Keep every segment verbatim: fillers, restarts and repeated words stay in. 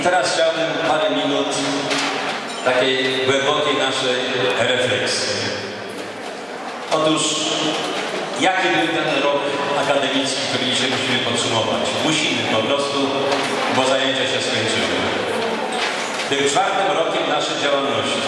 teraz chciałbym parę minut takiej głębokiej naszej refleksji. Otóż, jaki był ten rok akademicki, który dzisiaj musimy podsumować? Musimy po prostu, bo zajęcia się skończyły. Był czwartym rokiem naszej działalności.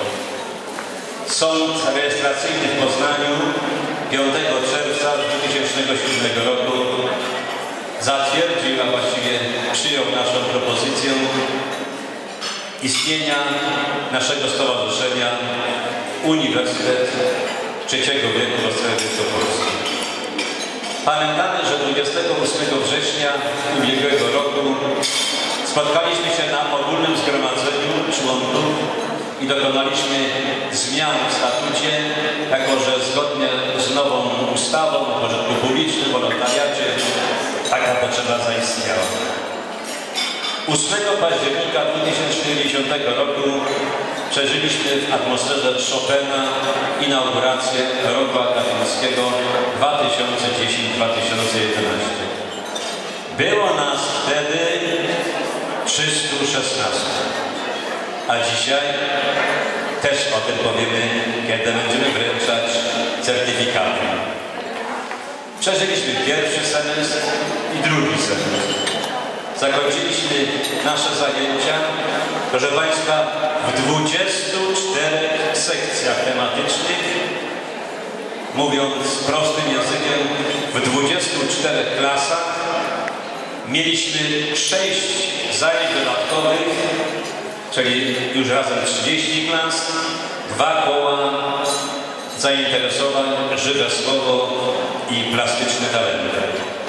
Sąd rejestracyjny w Poznaniu piątego czerwca dwa tysiące siódmego roku zatwierdził, a właściwie przyjął naszą propozycję istnienia naszego stowarzyszenia Uniwersytet trzeciego wieku w Ostrowie Wielkopolskim. Pamiętamy, że dwudziestego ósmego września ubiegłego roku spotkaliśmy się na ogólnym zgromadzeniu członków i dokonaliśmy zmian w statucie, jako że zgodnie z nową ustawą o pożytku publicznym, wolontariacie, taka potrzeba zaistniała. ósmego października dwa tysiące dziesiątego roku przeżyliśmy w atmosferze Chopina inaugurację roku akademickiego dwa tysiące dziesiąty do dwa tysiące jedenastego. Było nas wtedy trzystu szesnastu, a dzisiaj też o tym powiemy, kiedy będziemy wręczać certyfikaty. Przeżyliśmy pierwszy semestr i drugi semestr. Zakończyliśmy nasze zajęcia, proszę Państwa, w dwudziestu czterech sekcjach tematycznych, mówiąc prostym językiem, w dwudziestu czterech klasach. Mieliśmy sześć zajęć dodatkowych, czyli już razem trzydzieści klas, dwa koła zainteresowań, żywe słowo i plastyczne talenty.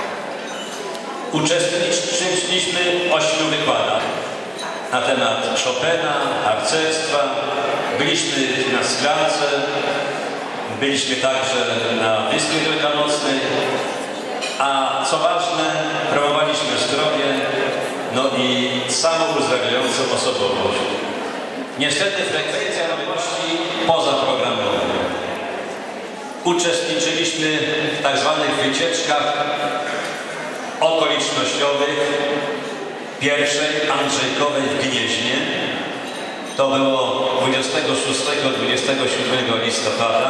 Uczestniczyliśmy w ośmiu wykładach na temat Chopina, harcerstwa. Byliśmy na Sklance, byliśmy także na Wyspie Wielkanocnej, a co ważne, promowaliśmy zdrowie, no i samouzdrawiającą osobowość. Niestety frekwencja nowości pozaprogramowa. Uczestniczyliśmy w tak zwanych wycieczkach okolicznościowych, pierwszej Andrzejkowej w Gnieźnie. To było dwudziestego szóstego do dwudziestego siódmego listopada.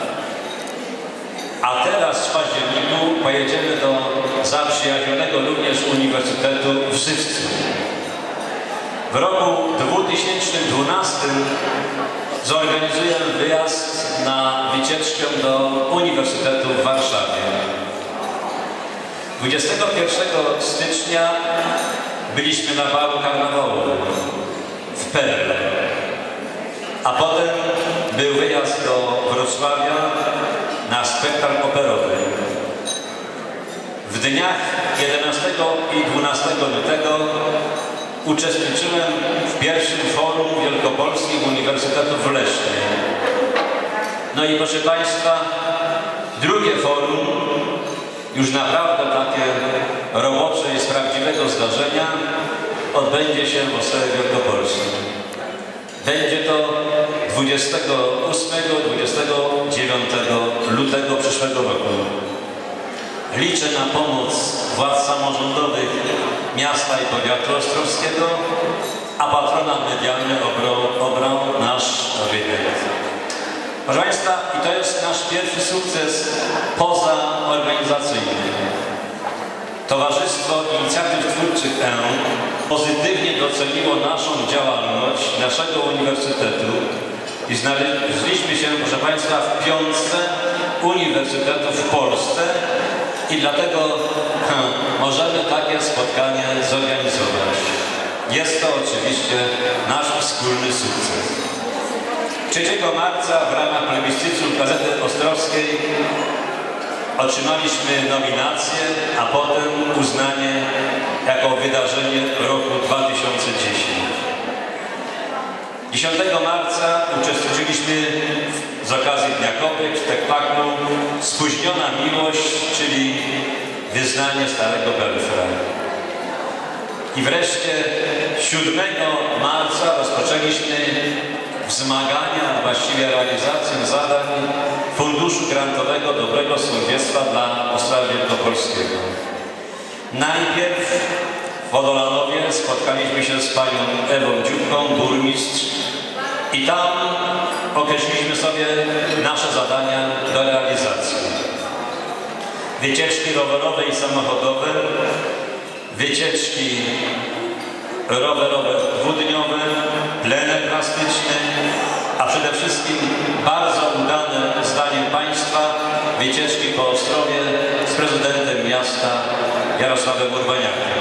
A teraz w październiku pojedziemy do zaprzyjaźnionego również Uniwersytetu w Żywcu. W roku dwa tysiące dwunastym zorganizujemy wyjazd na wycieczkę do Uniwersytetu w Warszawie. dwudziestego pierwszego stycznia byliśmy na balu karnawałowym w Perle, a potem był wyjazd do Wrocławia na spektakl operowy. W dniach jedenastego i dwunastego lutego uczestniczyłem w pierwszym forum wielkopolskim Uniwersytetu w Lesznie. No i proszę Państwa, drugie forum, już naprawdę takie robocze i z prawdziwego zdarzenia, odbędzie się w Ostrowie Wielkopolskim. Będzie to dwudziestego ósmego do dwudziestego dziewiątego lutego przyszłego roku. Liczę na pomoc władz samorządowych miasta i powiatu ostrowskiego, a patronat medialny obrał, obrał nasz wywiad. Proszę Państwa, i to jest nasz pierwszy sukces pozaorganizacyjny. Towarzystwo Inicjatyw Twórczych E U pozytywnie doceniło naszą działalność, naszego uniwersytetu i znaleźliśmy się, proszę Państwa, w piątce uniwersytetów w Polsce i dlatego hmm, możemy takie spotkanie zorganizować. Jest to oczywiście nasz wspólny sukces. trzeciego marca w ramach plebiscytu Gazety Ostrowskiej otrzymaliśmy nominację, a potem uznanie jako wydarzenie roku dwa tysiące dziesiątego. dziesiątego marca uczestniczyliśmy z okazji Dnia Kopyk w spektaklu Spóźniona miłość, czyli wyznanie starego Belfra. I wreszcie siódmego marca rozpoczęliśmy wzmagania, a właściwie realizację zadań Funduszu Grantowego Dobrego Słowieństwa dla Ostrowa Wielkopolskiego. Najpierw Wodolanowie spotkaliśmy się z panią Ewą Dziubką, burmistrz, i tam określiliśmy sobie nasze zadania do realizacji. Wycieczki rowerowe i samochodowe, wycieczki rowerowe dwudniowe, plener plastyczny, a przede wszystkim bardzo udane zdaniem państwa wycieczki po Ostrowie z prezydentem miasta Jarosławem Urbaniakiem.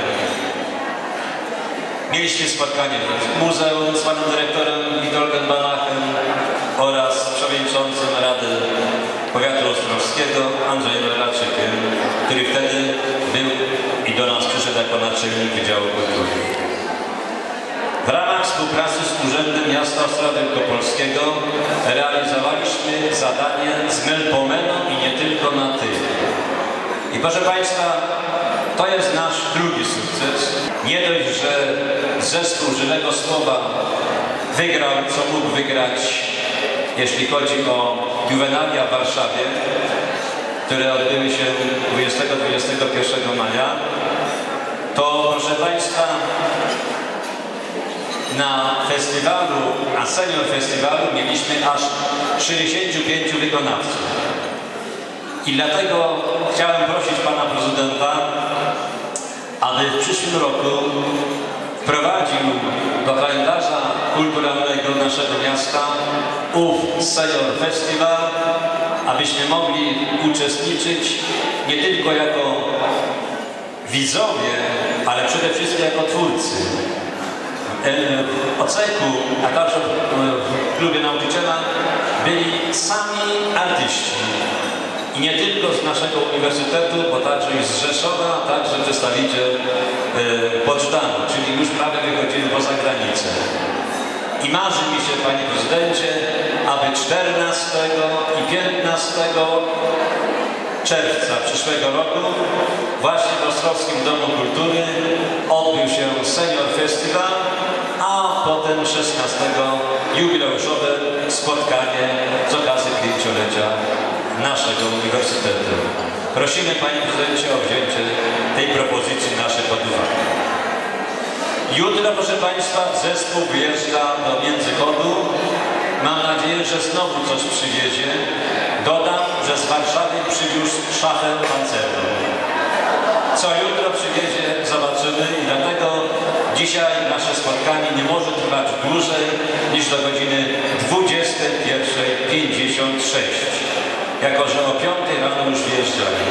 Mieliśmy spotkanie w muzeum z panem dyrektorem Witoltem Banachem oraz przewodniczącym Rady Powiatu Ostrowskiego Andrzejem Leraczykiem, który wtedy był i do nas przyszedł jako naczelnik Wydziału Kultury. W ramach współpracy z Urzędem Miasta Ostrowa Wielkopolskiego realizowaliśmy zadanie z Melpomeną i nie tylko na ty. I proszę państwa, to jest nasz drugi sukces. Nie dość, że zespół Żywego Słowa wygrał, co mógł wygrać, jeśli chodzi o juwenalia w Warszawie, które odbyły się dwudziestego do dwudziestego pierwszego maja, to proszę państwa, na festiwalu, a senior festiwalu mieliśmy aż sześćdziesięciu pięciu wykonawców. I dlatego chciałem prosić pana prezydenta, aby w przyszłym roku wprowadził do kalendarza kulturalnego naszego miasta ów senior festiwal, abyśmy mogli uczestniczyć nie tylko jako widzowie, ale przede wszystkim jako twórcy. W oceku, a także w klubie nauczyciela byli sami artyści. I nie tylko z naszego uniwersytetu, bo także i z Rzeszowa, a także przedstawiciel e, Poczdanu, czyli już prawie wychodzimy poza granicę. I marzy mi się, panie prezydencie, aby czternastego i piętnastego czerwca przyszłego roku właśnie w Ostrowskim Domu Kultury odbył się Senior Festival, a potem szesnastego jubileuszowe spotkanie z okazji pięciolecia naszego uniwersytetu. Prosimy, panie prezydencie, o wzięcie tej propozycji naszej pod uwagę. Jutro, proszę państwa, zespół wyjeżdża do Międzychodu. Mam nadzieję, że znowu coś przywiezie. Dodam, że z Warszawy przywiózł szafę pancerną. Co jutro przywiezie, zobaczymy, i dlatego dzisiaj nasze spotkanie nie może trwać dłużej niż do godziny dwudziestej pierwszej pięćdziesiąt sześć. Jako że o piątej rano już wyjeżdżali.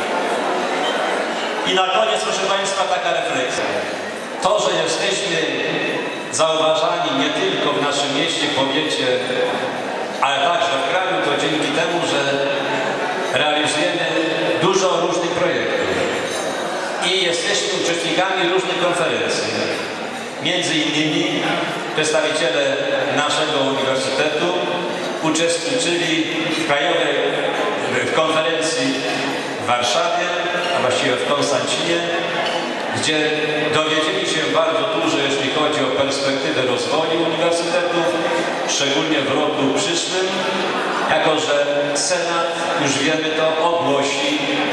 I na koniec, proszę państwa, taka refleksja. To, że jesteśmy zauważani nie tylko w naszym mieście, powiecie, ale także w kraju, to dzięki temu, że realizujemy dużo różnych projektów i jesteśmy uczestnikami różnych konferencji. Między innymi przedstawiciele naszego uniwersytetu uczestniczyli w krajowej w konferencji w Warszawie, a właściwie w Konstancinie, gdzie dowiedzieli się bardzo dużo, jeśli chodzi o perspektywę rozwoju uniwersytetów, szczególnie w roku przyszłym, jako że Senat, już wiemy to, ogłosi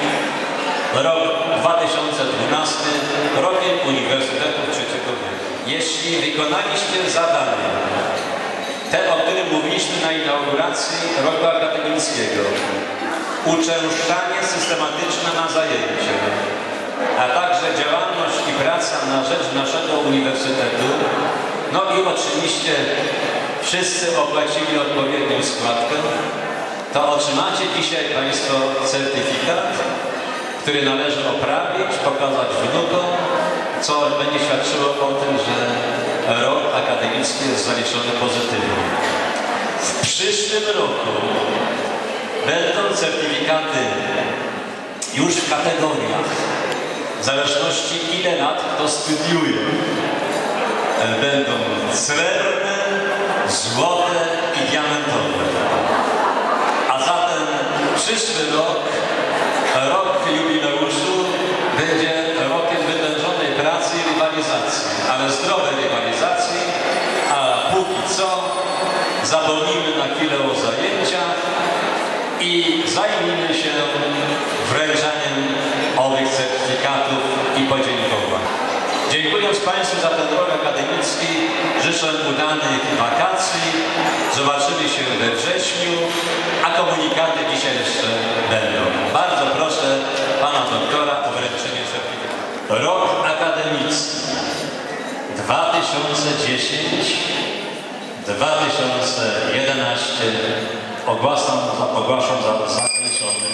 rok dwa tysiące dwunasty rokiem Uniwersytetu Trzeciego Wieku. Jeśli wykonaliśmy zadanie, te, o którym mówiliśmy na inauguracji roku akademickiego, uczęszczanie systematyczne na zajęcia, a także działalność i praca na rzecz naszego uniwersytetu, no i oczywiście wszyscy opłacili odpowiednią składkę, to otrzymacie dzisiaj państwo certyfikat, który należy oprawić, pokazać wnukom, co będzie świadczyło o tym, że rok akademicki jest zaliczony pozytywnie. W przyszłym roku będą certyfikaty już w kategoriach, w zależności ile lat kto studiuje. Będą srebrne, złote i diamentowe. A zatem przyszły rok, rok jubileuszu, będzie rokiem wytężonej pracy i rywalizacji, ale zdrowej rywalizacji, a póki co zapomnijmy na chwilę o zajęciach i zajmijmy się wręczaniem owych certyfikatów i podziękowań. Dziękuję. we wrześniu, a komunikaty dzisiaj jeszcze będą. Bardzo proszę pana doktora o wręczenie certyfikatu. Rok akademicki dwa tysiące dziesięć dwa tysiące jedenaście ogłaszam, ogłaszam za zakończony.